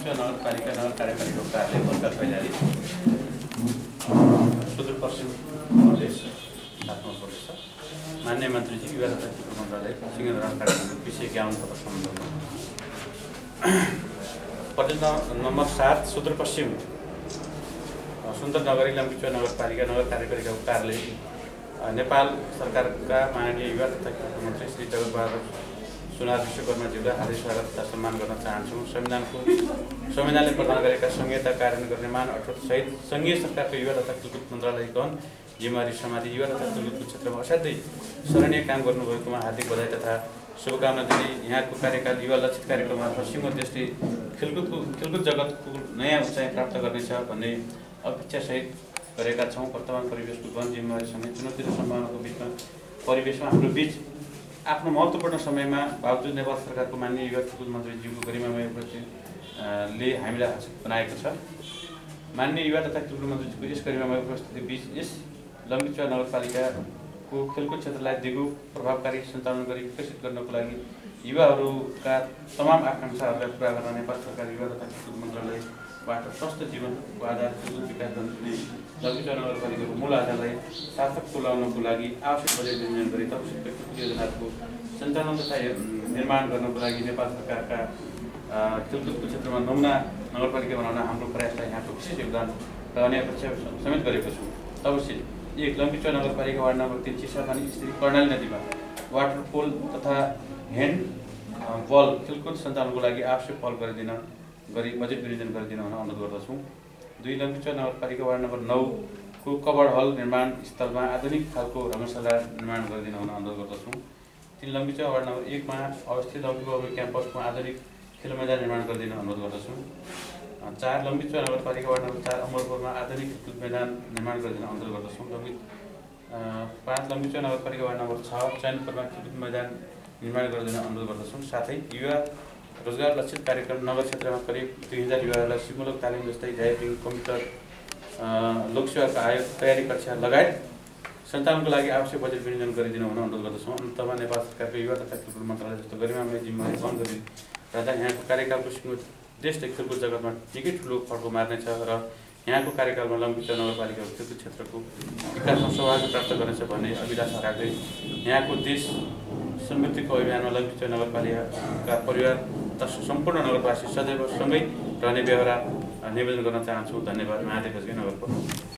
लम्बिचुवा नगरपालिका नगर कार्यपालिका कार्यालय बलका कैलाली सुदूरपश्चिम प्रदेश आफ्नो प्रदेश छ। माननीय मन्त्रीजी युवा तथा खेलकुद मन्त्रालय सिंहदरबार कार्यक्रमको विषय ज्ञापन पत्र सम्बन्धमा प्रदेश नम्बर 7 सुदूरपश्चिम सुन्दर नगरी लम्बिचुवा नगरपालिका नगर कार्यपालिकाको कार्यालय नेपाल सरकारका माननीय युवा तथा खेलकुद मन्त्री श्री जगतबहादुर सुनार विश्वकर्माज्यूलाई हार्दिक स्वागत तथा सम्मान गर्न चाहन्छु। संविधानले प्रदान गरेका संहिता कार्यान्वयन गर्ने मान अठोट सहित संघीय सरकारको युवा तथा खेलकुद मन्त्रालय गण जिम्मेवारी समाति युवा तथा खेलकुदको क्षेत्रमा असाध्यै सराहनीय काम गर्नुभएकोमा हार्दिक बधाई तथा शुभकामना दिँदै यहाँको कार्यकाल युवा लक्षित कार्यक्रममा पश्चिम देशले खेलकुद जगतको नयाँ उचाइ प्राप्त गर्नेछ भन्ने अपेक्षासहित गरेका छौँ। वर्तमान परिवेशको गण जिम्मेवारीसँगै चुनौती र सम्भावनाको बिचमा परिवेशमा हाम्रो बीच आफ्नो महत्त्वपूर्ण समयमा बावजुद नेपाल सरकारको माननीय युवा खेलकुद मन्त्रीज्यूको गरिमामय उपस्थितिले हामीलाई हर्षित बनाएको छ। माननीय युवा तथा खेलकुद मन्त्रीज्यूको यस गरिमामय उपस्थिति बीच यस लम्बिचुवा नगरपालिकाको खेलकुद क्षेत्रलाई दिगो प्रभावकारी सञ्चालन गरी विकसित गर्नको लागि युवाहरूका तमाम आकाङ्क्षाहरूलाई पुरा गर्न नेपाल सरकार युवा तथा खेलकुद मन्त्रालयबाट स्वस्थ जीवनको आधार खेलकुद विकास गर्ने लम्बिचुवा नगरपालिकाको मूल आधारलाई सार्थक तुल्याउनको लागि आवश्यक बजेट विनियोजन गरी तपसिल खेलकुद योजनाको सञ्चालन तथा निर्माण गर्नको लागि नेपाल सरकारका खेलकुदको क्षेत्रमा नमुना नगरपालिका बनाउन हाम्रो प्रयासलाई यहाँको विशेष योगदान रहने अपेक्षा समेत गरेको छु। तपसिल 1 लम्बिचुवा नगरपालिका वार्ड नम्बर 3 चिसापानी स्थित कर्णाली नदीमा वाटर पोल तथा ह्यान्ड बल खेलकुद सञ्चालनको लागि आवश्यक पहल गरी बजेट विनियोजन गरिदिन हुन अनुरोध गर्दछौँ। 2 लम्बिचुवा नगरपालिका वार्ड नम्बर 9 को कभर हल निर्माण स्थलमा आधुनिक खालको रङ्गशाला निर्माण गरिदिन हुन अनुरोध गर्दछौँ। 3 लम्बिचुवा वार्ड नम्बर 1 मा अवस्थित लम्बिचुवा क्याम्पसमा आधुनिक खेल मैदान निर्माण गरिदिन अनुरोध गर्दछौँ। 4 लम्बिचुवा नगरपालिका वार्ड नम्बर 4 अमरपुरमा आधुनिक खेलकुद मैदान निर्माण गरिदिन अनुरोध गर्दछौँ। 5 लम्बिचुवा नगरपालिका वार्ड नम्बर 6 चैनपुरमा खेलकुद मैदान निर्माण गरिदिन अनुरोध गर्दछौँ। साथै युवा रोजगार लक्षित कार्यक्रम नगर क्षेत्रमा करिब 2000 युवाहरूलाई सिपमूलक तालिम जस्तै ड्राइभिङ, कम्प्युटर, लोकसेवाको आयोग तयारी कक्षा लगायत सञ्चालनको लागि आवश्यक बजेट विनियोजन गरिदिन हुन अनुरोध गर्दछौँ। अन्तमा नेपाल सरकारको युवा तथा खेलकुद मन्त्रालय जस्तो गरिमामय जिम्मेवारी वहन गरिरहँदा यहाँको कार्यकालको सिङ्गो देशले खेलकुद जगतमा निकै ठुलो फड्को मार्नेछ र यहाँको कार्यकालमा लम्बिचुवा नगरपालिकाको खेलकुद क्षेत्रको विकासमा सौभाग्य प्राप्त गर्नेछ भन्ने अभिलाषा राख्दै यहाँको देश समृद्धिको अभियानमा लम्बिचुवा नगरपालिकाका परिवार तथा सम्पूर्ण नगरवासी सदैव सँगै रहने व्यवहार निवेदन गर्न चाहन्छु। धन्यवाद। महादेव नगर